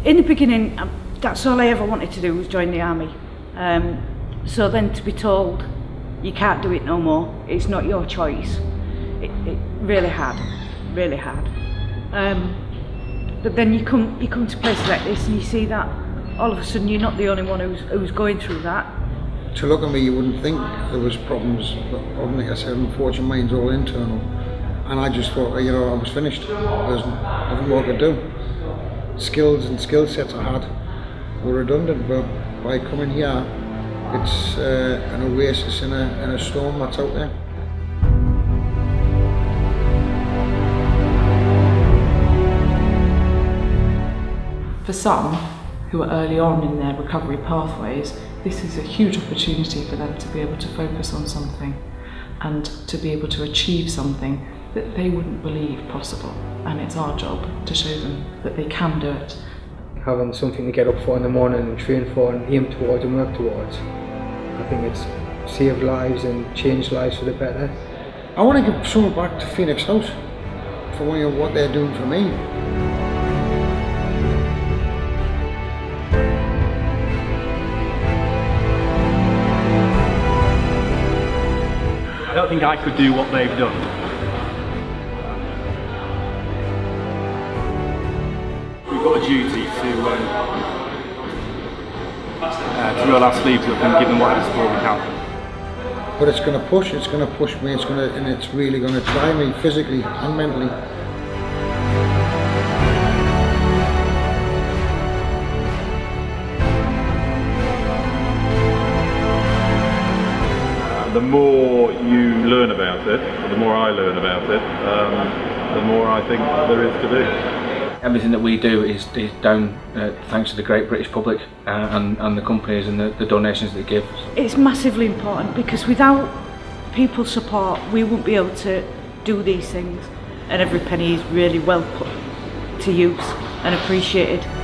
in the beginning, that's all I ever wanted to do was join the army. So then to be told you can't do it no more, it's not your choice, it really hard, really hard. But then you come to places like this and you see that all of a sudden you're not the only one who's going through that. To look at me, you wouldn't think there was problems, but like I said, unfortunately mine's all internal. And I just thought, you know, I was finished. There's nothing more I could do. Skills and skill sets I had were redundant, but by coming here, it's an oasis in a storm that's out there. For some who are early on in their recovery pathways, this is a huge opportunity for them to be able to focus on something and to be able to achieve something that they wouldn't believe possible. And it's our job to show them that they can do it. Having something to get up for in the morning and train for and aim towards and work towards, I think it's saved lives and changed lives for the better. I want to give something back to Phoenix House for what they're doing for me. I don't think I could do what they've done. We've got a duty to roll our sleeves up and give them whatever support we can. But it's going to push me, and it's really going to try me physically and mentally. The more you learn about it, or the more I learn about it, the more I think there is to do. Everything that we do is down thanks to the great British public and the companies and the donations they give. It's massively important because without people's support we won't be able to do these things, and every penny is really well put to use and appreciated.